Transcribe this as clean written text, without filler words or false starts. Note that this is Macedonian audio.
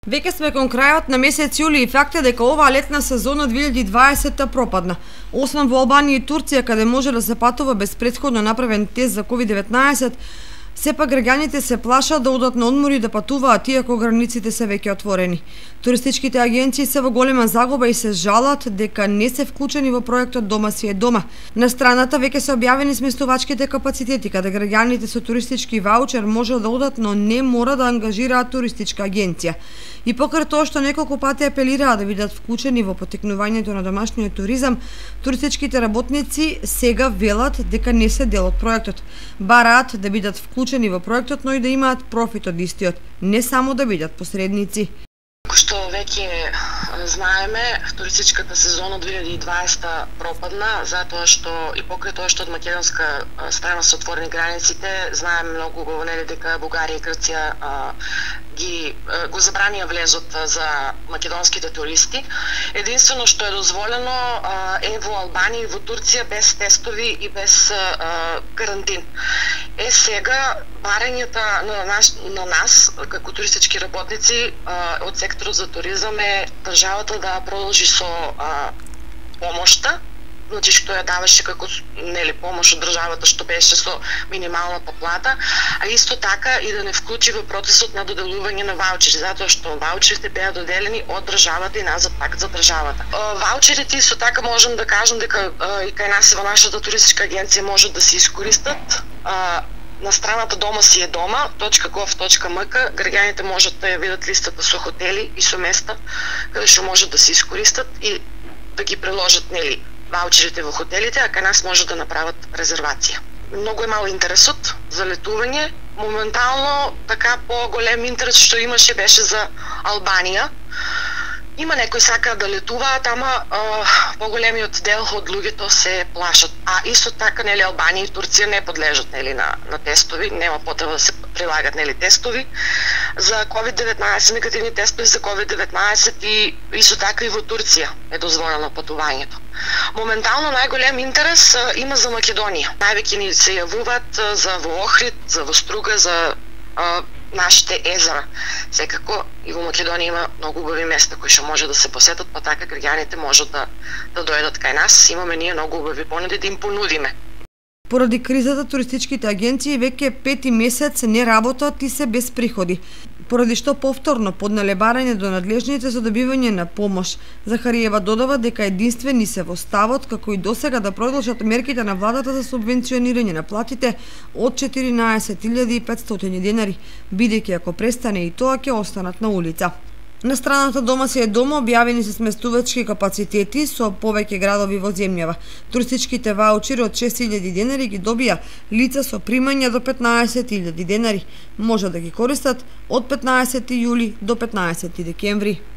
Веќе сме кон крајот на месец јули и факт е дека оваа летна сезона 2020 пропадна. Освен во Албанија и Турција, каде може да се патува без претходно направен тест за COVID-19, сепак граѓаните се плашат да одат на одмори и да патуваат иако границите се веќе отворени. Туристичките агенции се во голема загуба и се жалат дека не се вклучени во проектот Дома си е дома. На страната веќе се објавени сместувачките капацитети, каде граѓаните со туристички ваучер може да одат, но не мора да ангажираат туристичка агенција. И покрај тоа што неколку пати апелираа да бидат вклучени во потекнувањето на домашниот туризам, туристичките работници сега велат дека не се дел од проектот. Бараат да бидат вклучени во проектот, но и да имаат профит од истиот, не само да бидат посредници. Како што веќе знаеме, туристичката сезона 2020 пропадна, затоа што и покрај тоа што од македонска страна се отворени границите, знаеме многу убаво дека Бугарија и Грција го забранија влезот за македонските туристи. Единствено што е дозволено е во Албанија и во Турција без тестови и без карантин. Сега барањата на нас како туристички работници од секторот за туризам е државата да продолжи со помошта, значи што ја даваше како помош од државата што беше со минималната плата, а исто така и да не вклучи во процесот на доделување на ваучери, затоа што ваучерите беа доделени од државата и назад пак за државата. Ваучерите исто така можам да кажам дека и кај нас во нашата туристичка агенција можат да се искористат. На страната Дома си е дома, .gov.mk, граѓаните можат да ја видат листата со хотели и со места каде што можат да се искористат и да ги приложат ваучерите во хотелите, а кај нас можат да направат резервација. Многу е мал интересот за летување. Моментално така по-голем интерес што имаше беше за Албанија. Има некои сакаат да летуваат, ама поголемиот дел од луѓето се плашат. А исто така Албанија и Турција не подлежат на тестови, нема потреба да се прилагат тестови за COVID-19, негативни тестови за COVID-19 и исто така и во Турција е дозволено патувањето. Моментално најголем интерес има за Македонија. Највеќе ни се јавуваат за во Охрид, за во Струга, за нашите езера. Секако и во Македонија има многу убави места кои што може да се посетат, па така граѓаните можат да дојдат кај нас. Имаме ние многу убави понуди да им понудиме. Поради кризата, туристичките агенции веќе пети месец не работат и се без приходи, поради што повторно поднале барање до надлежните за добивање на помош. Захариева додава дека единствени се во ставот, како и досега, да продолжат мерките на владата за субвенционирање на платите од 14.500 денари, бидејќи ако престане и тоа ќе останат на улица. На страната Дома си е дома објавени се сместувачки капацитети со повеќе градови во земјава. Туристичките ваучери од 6.000 денари ги добија лица со примања до 15.000 денари. Може да ги користат од 15 јули до 15 декември.